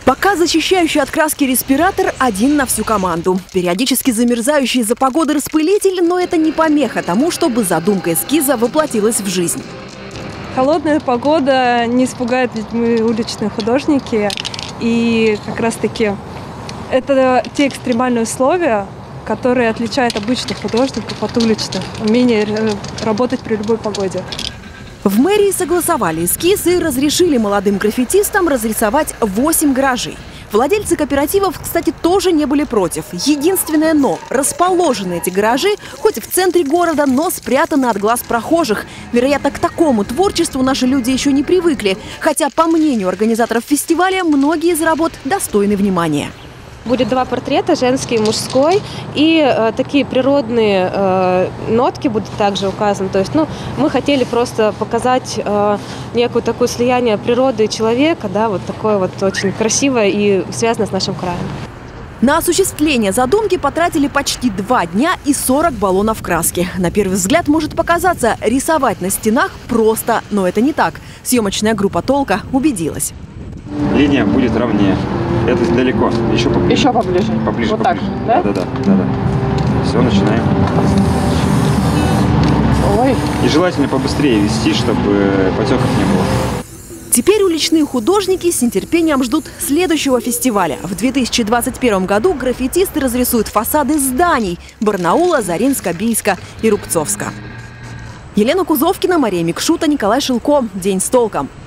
Пока защищающий от краски респиратор один на всю команду. Периодически замерзающий из-за погоды распылитель, но это не помеха тому, чтобы задумка эскиза воплотилась в жизнь. Холодная погода не испугает, ведь мы уличные художники. И как раз-таки это те экстремальные условия, которые отличают обычных художников от уличных. Умение работать при любой погоде. В мэрии согласовали эскиз и разрешили молодым граффитистам разрисовать 8 гаражей. Владельцы кооперативов, кстати, тоже не были против. Единственное «но» – расположены эти гаражи хоть и в центре города, но спрятаны от глаз прохожих. Вероятно, к такому творчеству наши люди еще не привыкли. Хотя, по мнению организаторов фестиваля, многие из работ достойны внимания. Будет 2 портрета, женский и мужской, и такие природные нотки будут также указаны. То есть, мы хотели просто показать некую такое слияние природы и человека, да, вот такое вот очень красивое и связанное с нашим краем. На осуществление задумки потратили почти 2 дня и 40 баллонов краски. На первый взгляд может показаться, рисовать на стенах просто, но это не так. Съемочная группа «Толка» убедилась. Линия будет ровнее. Это далеко. Еще поближе. Еще поближе. Поближе. Вот поближе. Так, да? Да. Все, начинаем. Ой. И желательно побыстрее вести, чтобы потеков не было. Теперь уличные художники с нетерпением ждут следующего фестиваля. В 2021 году граффитисты разрисуют фасады зданий Барнаула, Заринска, Бийска и Рубцовска. Елена Кузовкина, Мария Микшута, Николай Шилко. День с толком.